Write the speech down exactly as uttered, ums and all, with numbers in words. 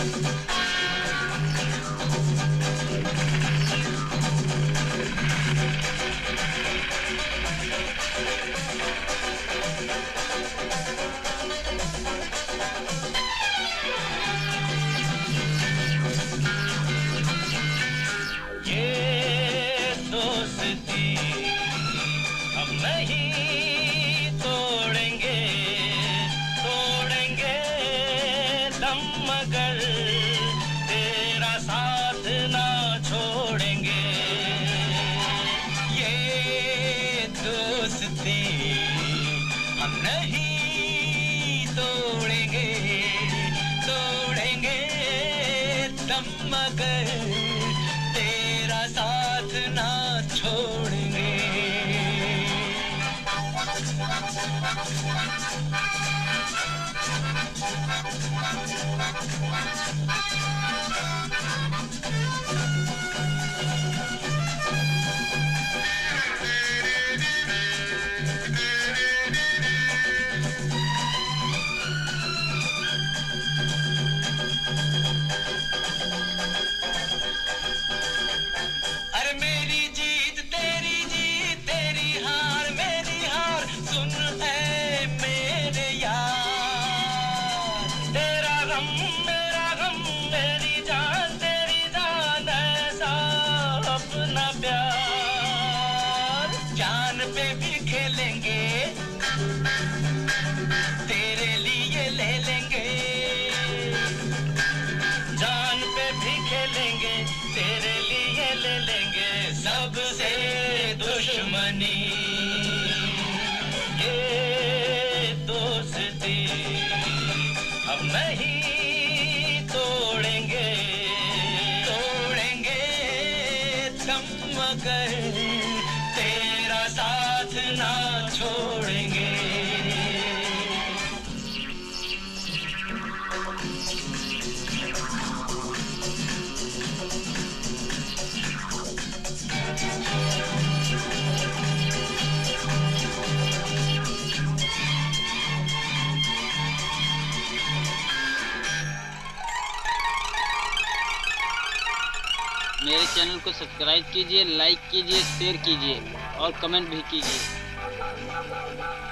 मगर तेरा साथ ना छोड़ेंगे। ये दोस्ती हम नहीं तोड़ेंगे, तोड़ेंगे दम मगर तेरा साथ ना छोड़ेंगे। अरे मेरी जीत तेरी जीत, तेरी हार मेरी हार, सुन ऐ मेरे यार। तेरा गम मेरा गम, मेरी जान तेरी जान, ऐसा अपना प्यार। जान पे भी खेलेंगे, तेरे लिए ले लेंगे। जान पे भी खेलेंगे, तेरे लिए ले लेंगे सबसे दुश्मनी। ये दोस्ती हम नहीं तोड़ेंगे, तोड़ेंगे दम मगर तेरा साथ ना छोड़ेंगे। मेरे चैनल को सब्सक्राइब कीजिए, लाइक कीजिए, शेयर कीजिए और कमेंट भी कीजिए।